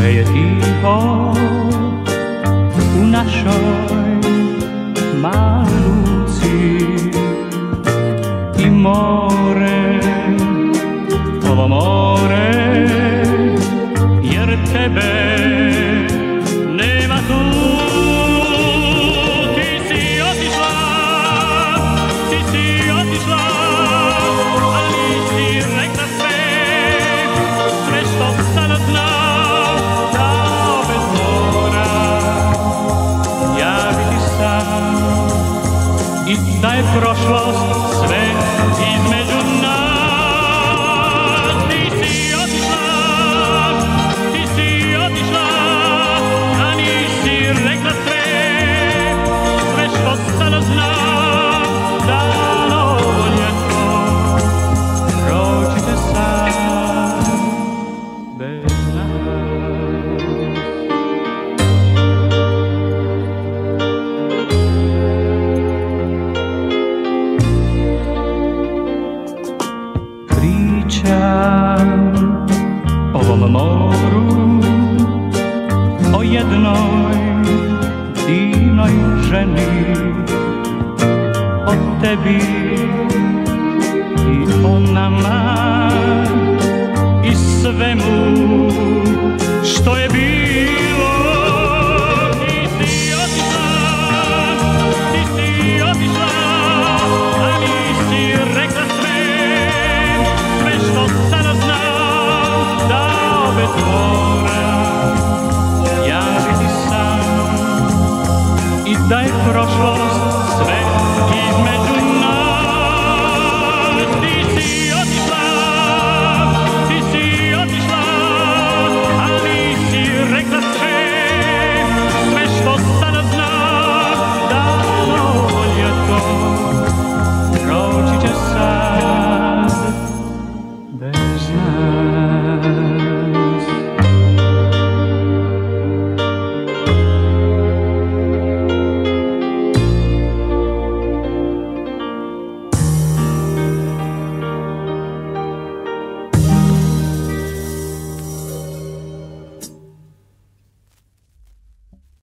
je tiho u našoj maloj luci i more, ovo more, jer tebe nema tu. Ti si otišla, ali nisi rekla sve što sada znam, da bez mora ja biti sam i da je prošlost sve između nas. Ti si otišla, a nisi rekla sve što sada znam, da ovo ljeto prođite sam bez nas. Pričam ovom moru o jednoj divnoj ženi, o tebi i o nama i svemu što je bilo. Ti si otišla, a nisi rekla sve što sada znam, da bez mora ja biti sam i da je prošlo